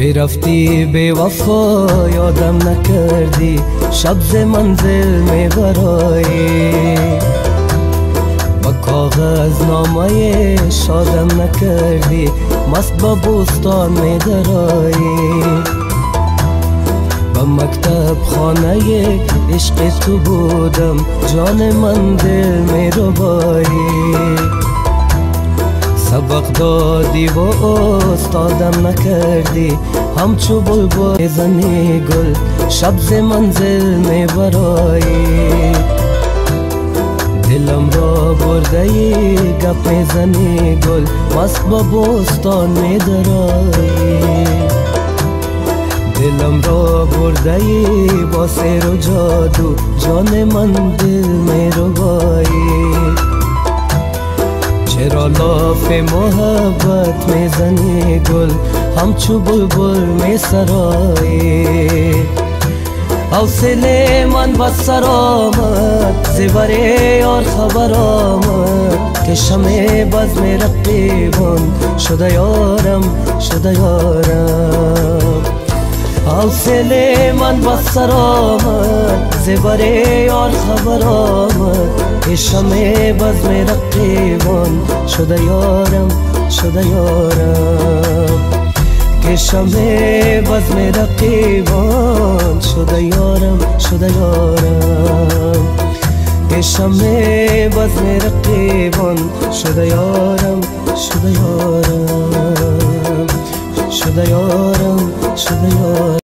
برفتی به وفا یادم نکردی شب ز منزل می برایی با کاغذ نامه شادم نکردی مست با بوستان می درایی با مکتب خانه عشق تو بودم جان من دل می ربایی سبق دادی و استادم نکردی همچو بلبل زنی گل شب ز منزل می برایی دلم را برده ای گپ می زنی گل مست با بوستان می درایی دلم را برده ای با سیر و جادو جان من دل می ربایی چرا لاف محبت میزنی گل همچو بلبل می سرایی حوصله من بس سر آمد زبر یار خبر آمد که شمع بزم رقیبان شده یارم شده یارم حوصله من بس سر آمد زبر یار خبر آمد که شمع بزم رقیبان شده یارم شده یارم که شمع بزم رقیبان شده یارم شده یارم که شمع بزم رقیبان شده یارم شده یارم شده یارم شده یارم